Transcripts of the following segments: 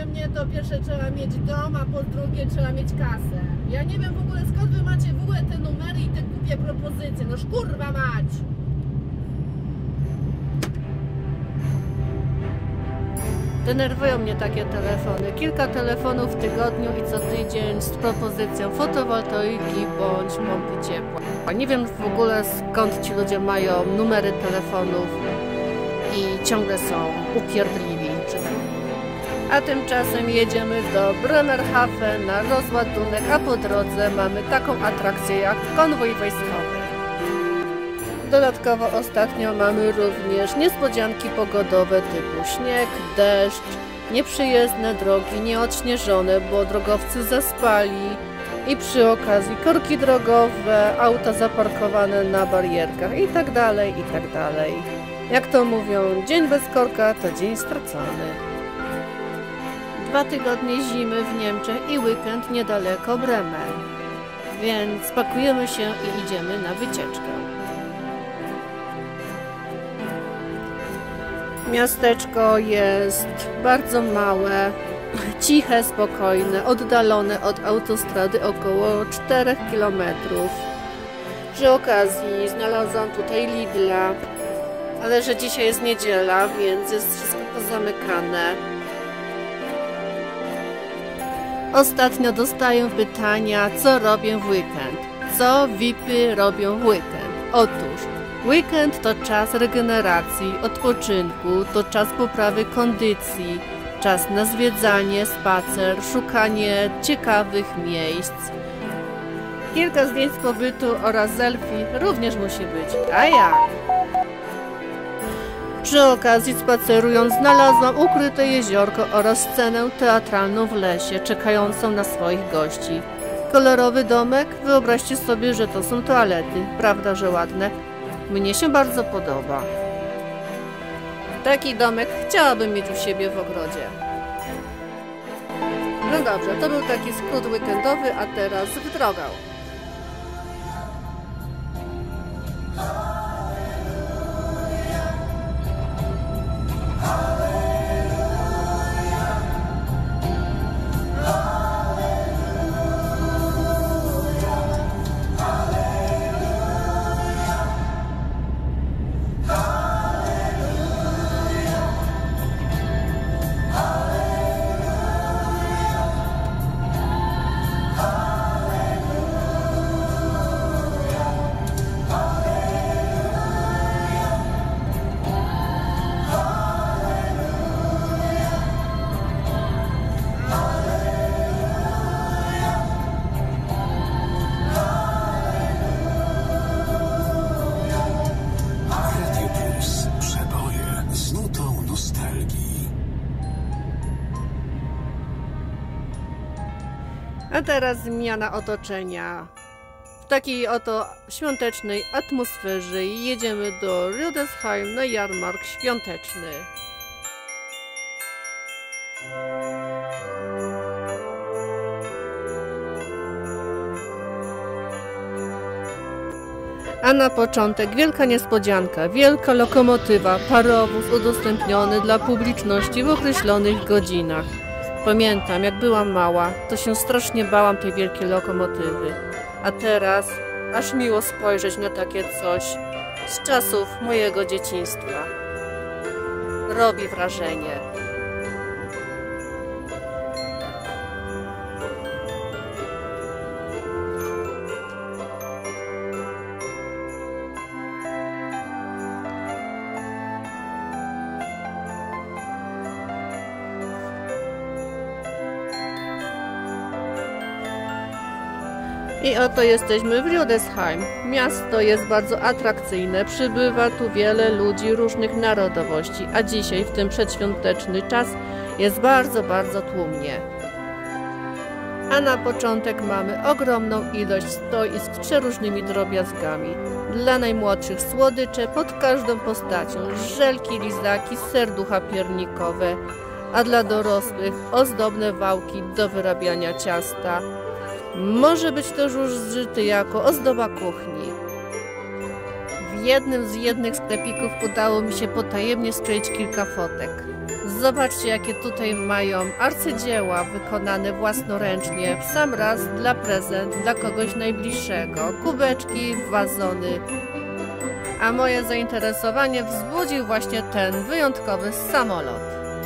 mnie to pierwsze trzeba mieć dom, a po drugie trzeba mieć kasę. Ja nie wiem w ogóle skąd wy macie w ogóle te numery i te głupie propozycje. Noż kurwa mać! Denerwują mnie takie telefony. Kilka telefonów w tygodniu i co tydzień z propozycją fotowoltaiki bądź pompy ciepła. Nie wiem w ogóle skąd ci ludzie mają numery telefonów i ciągle są upierdliwi przy tym. A tymczasem jedziemy do Bremerhaven na rozładunek, a po drodze mamy taką atrakcję jak konwój wojskowy. Dodatkowo ostatnio mamy również niespodzianki pogodowe typu śnieg, deszcz, nieprzyjezdne drogi nieodśnieżone, bo drogowcy zaspali i przy okazji korki drogowe, auta zaparkowane na barierkach i tak dalej, i tak dalej. Jak to mówią, dzień bez korka to dzień stracony. 2 tygodnie zimy w Niemczech i weekend niedaleko Bremen. Więc pakujemy się i idziemy na wycieczkę. Miasteczko jest bardzo małe, ciche, spokojne, oddalone od autostrady około 4 km. Przy okazji znalazłam tutaj Lidla, ale że dzisiaj jest niedziela, więc jest wszystko pozamykane. Ostatnio dostaję pytania, co robię w weekend. Co VIP-y robią w weekend? Otóż weekend to czas regeneracji, odpoczynku, to czas poprawy kondycji, czas na zwiedzanie, spacer, szukanie ciekawych miejsc. Kilka zdjęć z pobytu oraz selfie również musi być. A jak? Przy okazji spacerując znalazłam ukryte jeziorko oraz scenę teatralną w lesie, czekającą na swoich gości. Kolorowy domek? Wyobraźcie sobie, że to są toalety. Prawda, że ładne? Mnie się bardzo podoba. Taki domek chciałabym mieć u siebie w ogrodzie. No dobrze, to był taki skrót weekendowy, a teraz w drogę. A teraz zmiana otoczenia. W takiej oto świątecznej atmosferze jedziemy do Rüdesheim na jarmark świąteczny. A na początek wielka niespodzianka, wielka lokomotywa, parowóz udostępniony dla publiczności w określonych godzinach. Pamiętam, jak byłam mała, to się strasznie bałam tej wielkiej lokomotywy. A teraz aż miło spojrzeć na takie coś z czasów mojego dzieciństwa. Robi wrażenie. I oto jesteśmy w Rüdesheim. Miasto jest bardzo atrakcyjne, przybywa tu wiele ludzi różnych narodowości, a dzisiaj w ten przedświąteczny czas jest bardzo tłumnie. A na początek mamy ogromną ilość stoisk z przeróżnymi drobiazgami. Dla najmłodszych słodycze pod każdą postacią, żelki, lizaki, serducha piernikowe, a dla dorosłych ozdobne wałki do wyrabiania ciasta. Może być też użyty jako ozdoba kuchni. W jednym z sklepików udało mi się potajemnie skleić kilka fotek. Zobaczcie, jakie tutaj mają arcydzieła wykonane własnoręcznie, w sam raz dla prezent dla kogoś najbliższego. Kubeczki, wazony. A moje zainteresowanie wzbudził właśnie ten wyjątkowy samolot.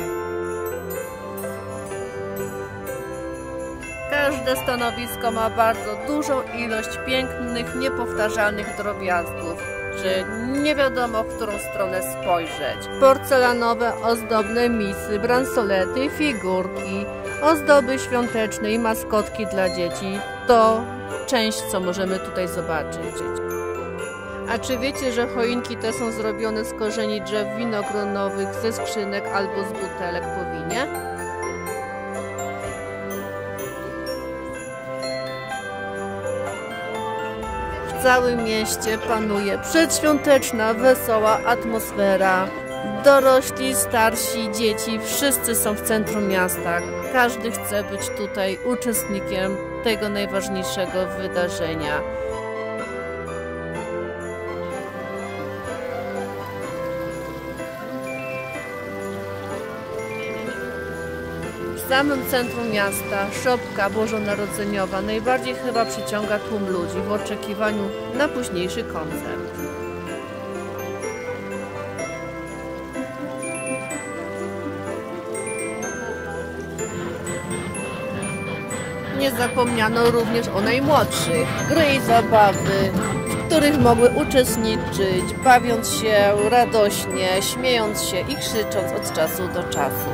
Każde stanowisko ma bardzo dużą ilość pięknych, niepowtarzalnych drobiazgów, że nie wiadomo, w którą stronę spojrzeć. Porcelanowe, ozdobne misy, bransolety, figurki, ozdoby świąteczne i maskotki dla dzieci to część, co możemy tutaj zobaczyć. A czy wiecie, że choinki te są zrobione z korzeni drzew winogronowych, ze skrzynek albo z butelek po winie? W całym mieście panuje przedświąteczna, wesoła atmosfera. Dorośli, starsi, dzieci, wszyscy są w centrum miasta. Każdy chce być tutaj uczestnikiem tego najważniejszego wydarzenia. W samym centrum miasta szopka bożonarodzeniowa najbardziej chyba przyciąga tłum ludzi w oczekiwaniu na późniejszy koncert. Nie zapomniano również o najmłodszych. Gry i zabawy, w których mogły uczestniczyć, bawiąc się radośnie, śmiejąc się i krzycząc od czasu do czasu.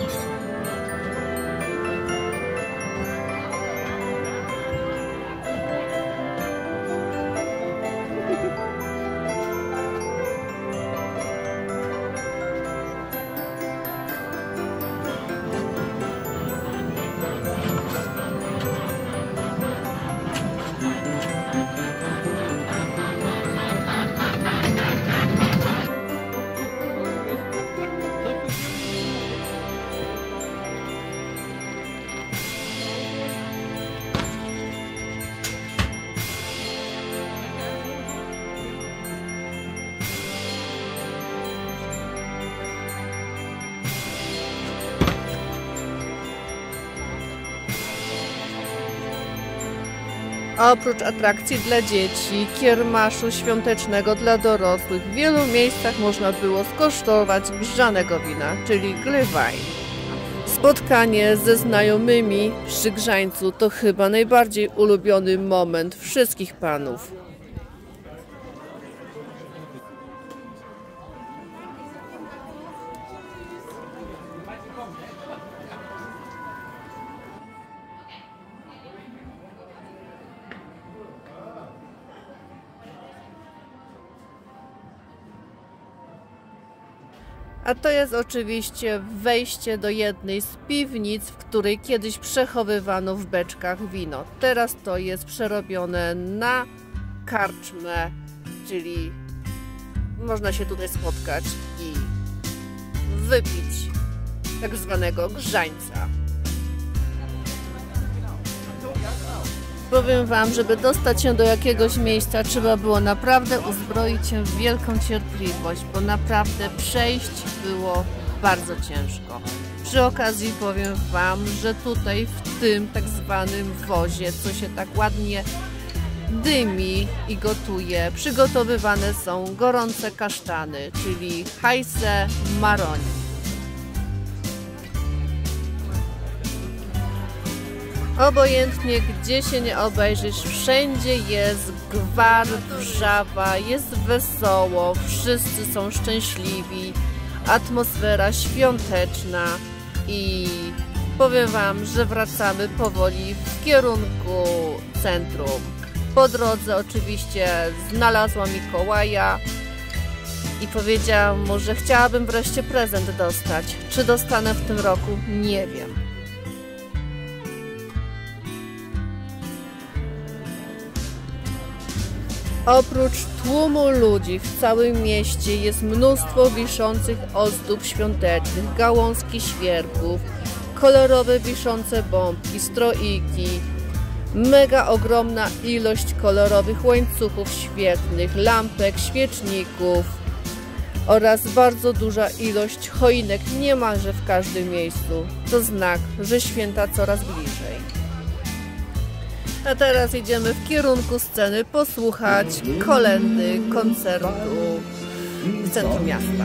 Oprócz atrakcji dla dzieci, kiermaszu świątecznego dla dorosłych, w wielu miejscach można było skosztować grzanego wina, czyli Glühwein. Spotkanie ze znajomymi przy grzańcu to chyba najbardziej ulubiony moment wszystkich panów. A to jest oczywiście wejście do jednej z piwnic, w której kiedyś przechowywano w beczkach wino. Teraz to jest przerobione na karczmę, czyli można się tutaj spotkać i wypić tak zwanego grzańca. Powiem wam, żeby dostać się do jakiegoś miejsca, trzeba było naprawdę uzbroić się w wielką cierpliwość, bo naprawdę przejść było bardzo ciężko. Przy okazji powiem wam, że tutaj w tym tak zwanym wozie, co się tak ładnie dymi i gotuje, przygotowywane są gorące kasztany, czyli hajse maroni. Obojętnie gdzie się nie obejrzysz, wszędzie jest gwar, wrzawa, jest wesoło, wszyscy są szczęśliwi, atmosfera świąteczna i powiem wam, że wracamy powoli w kierunku centrum. Po drodze oczywiście znalazłam Mikołaja i powiedziałam mu, że chciałabym wreszcie prezent dostać. Czy dostanę w tym roku? Nie wiem. Oprócz tłumu ludzi w całym mieście jest mnóstwo wiszących ozdób świątecznych, gałązki świerków, kolorowe wiszące bombki, stroiki, mega ogromna ilość kolorowych łańcuchów świetlnych, lampek, świeczników. oraz bardzo duża ilość choinek niemalże w każdym miejscu. To znak, że święta coraz bliżej. A teraz idziemy w kierunku sceny posłuchać kolędy koncertu w centrum miasta.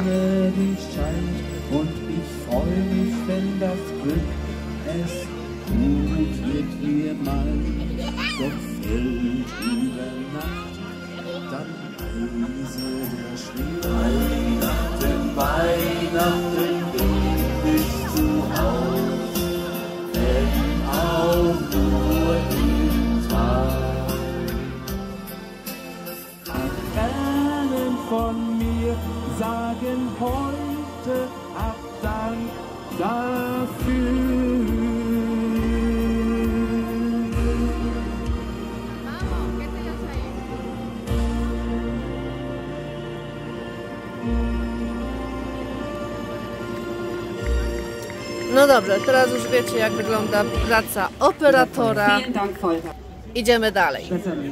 Weihnachten bin ich zu Haus, wenn auch nur im Tag. Tränen von mir sagen heute ab Dank dafür. No dobrze, teraz już wiecie, jak wygląda praca operatora. Idziemy dalej.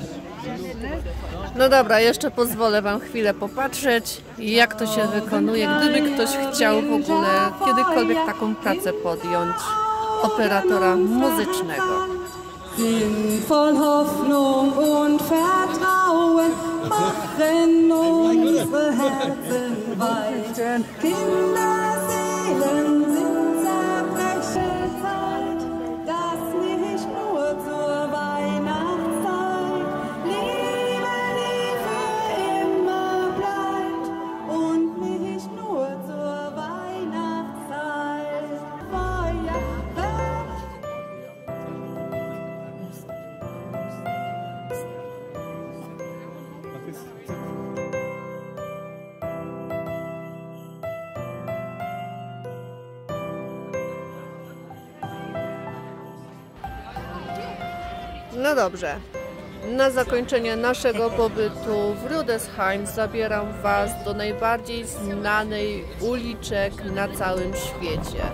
No dobra, jeszcze pozwolę Wam chwilę popatrzeć, jak to się wykonuje, gdyby ktoś chciał w ogóle kiedykolwiek taką pracę podjąć operatora muzycznego. Sind voll Hoffnung und Vertrauen, machen unsere Herzen weit. Kinderseelen sind zerbrechen Zeit, das nicht nur zur Weihnachtszeit. Liebe, die für immer bleibt und nicht nur zur Weihnachtszeit. Feuerwerk. No dobrze, na zakończenie naszego pobytu w Rudesheim zabieram Was do najbardziej znanej uliczek na całym świecie.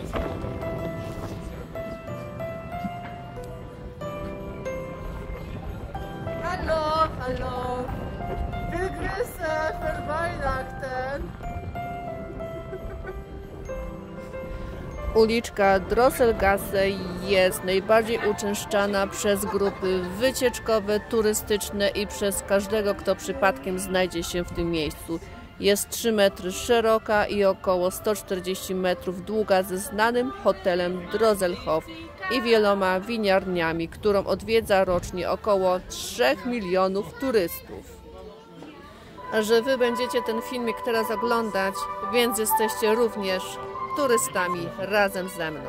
Hallo, hallo, Begrüße für Weihnachten. Uliczka Drosselgasse jest najbardziej uczęszczana przez grupy wycieczkowe, turystyczne i przez każdego, kto przypadkiem znajdzie się w tym miejscu. Jest 3 metry szeroka i około 140 metrów długa ze znanym hotelem Drosselhof i wieloma winiarniami, którą odwiedza rocznie około 3 milionów turystów. A że Wy będziecie ten filmik teraz oglądać, więc jesteście również turystami razem ze mną.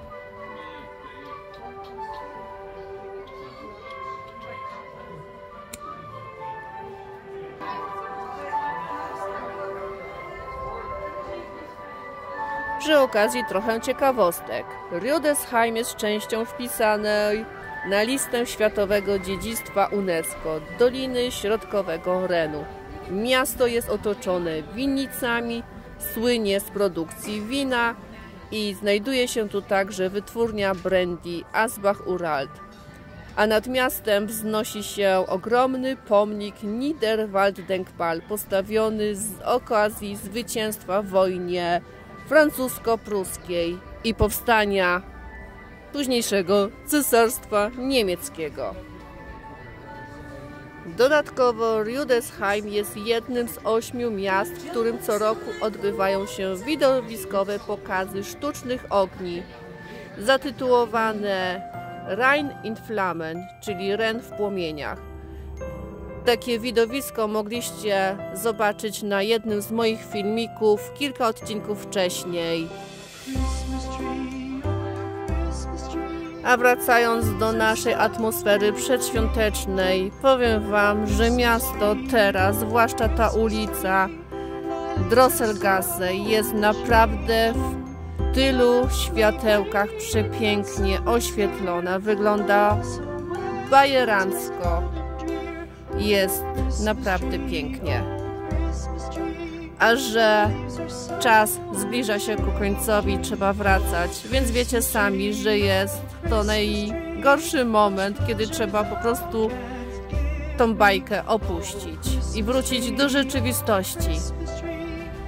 Przy okazji trochę ciekawostek. Rudesheim jest częścią wpisanej na listę Światowego Dziedzictwa UNESCO Doliny Środkowego Renu. Miasto jest otoczone winnicami, słynie z produkcji wina i znajduje się tu także wytwórnia brandy Asbach-Uralt. A nad miastem wznosi się ogromny pomnik Niederwalddenkmal postawiony z okazji zwycięstwa w wojnie francusko-pruskiej i powstania późniejszego Cesarstwa Niemieckiego. Dodatkowo Rudesheim jest jednym z 8 miast, w którym co roku odbywają się widowiskowe pokazy sztucznych ogni, zatytułowane Rhein in Flammen, czyli Ren w płomieniach. Takie widowisko mogliście zobaczyć na jednym z moich filmików kilka odcinków wcześniej. A wracając do naszej atmosfery przedświątecznej, powiem Wam, że miasto teraz, zwłaszcza ta ulica Drosselgasse, jest naprawdę w tylu światełkach przepięknie oświetlona. Wygląda bajerancko. Jest naprawdę pięknie. A że czas zbliża się ku końcowi, trzeba wracać, więc wiecie sami, że jest to najgorszy moment, kiedy trzeba po prostu tą bajkę opuścić i wrócić do rzeczywistości.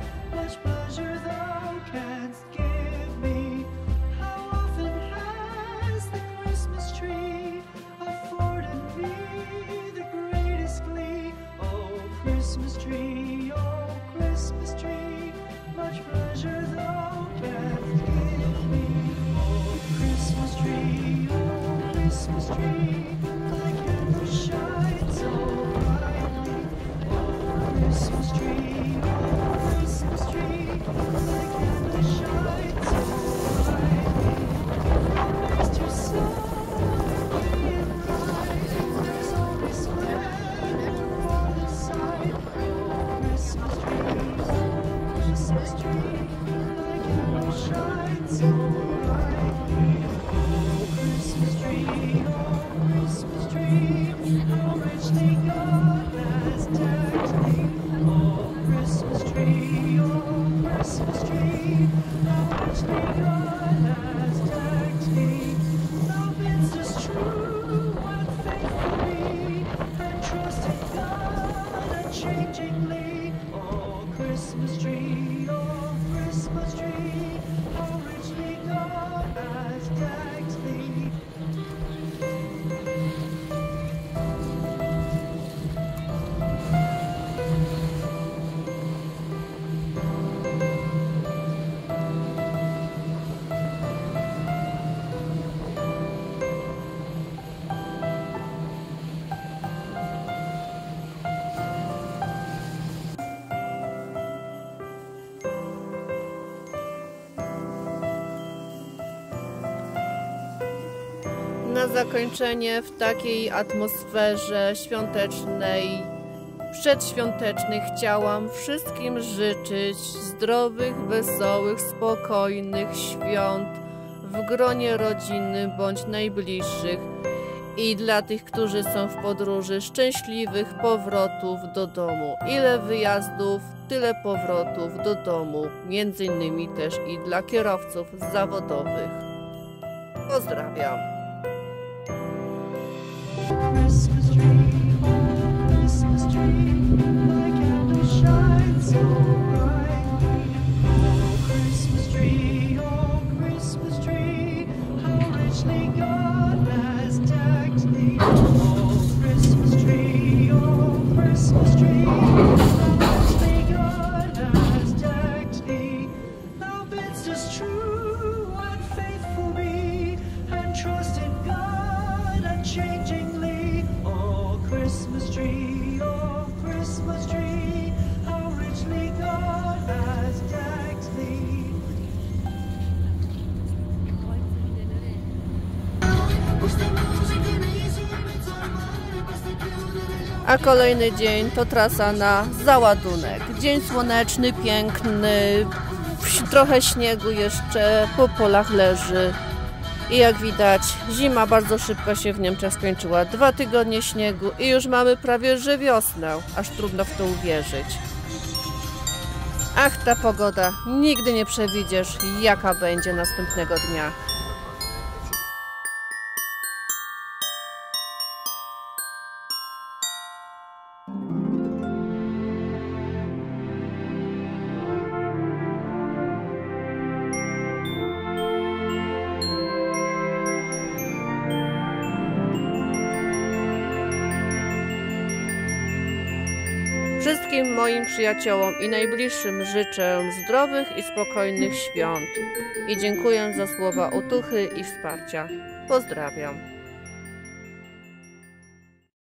Na zakończenie w takiej atmosferze świątecznej, przedświątecznej chciałam wszystkim życzyć zdrowych, wesołych, spokojnych świąt w gronie rodziny bądź najbliższych i dla tych, którzy są w podróży, szczęśliwych powrotów do domu. Ile wyjazdów, tyle powrotów do domu, między innymi też i dla kierowców zawodowych. Pozdrawiam. Christmas tree, oh Christmas tree, thy candle shines so brightly. Oh Christmas tree, how richly God has decked thee. Oh Christmas tree, how richly God has decked thee. Thou bidst us true and faithful be, and trust in God unchangingly. Oh Christmas tree, how richly God has decked thee. A kolejny dzień to trasa na załadunek. Dzień słoneczny, piękny, trochę śniegu jeszcze po polach leży. I jak widać, zima bardzo szybko się w Niemczech skończyła. 2 tygodnie śniegu i już mamy prawie że wiosnę. Aż trudno w to uwierzyć. Ach, ta pogoda. Nigdy nie przewidzisz, jaka będzie następnego dnia. Wszystkim moim przyjaciołom i najbliższym życzę zdrowych i spokojnych świąt i dziękuję za słowa otuchy i wsparcia. Pozdrawiam.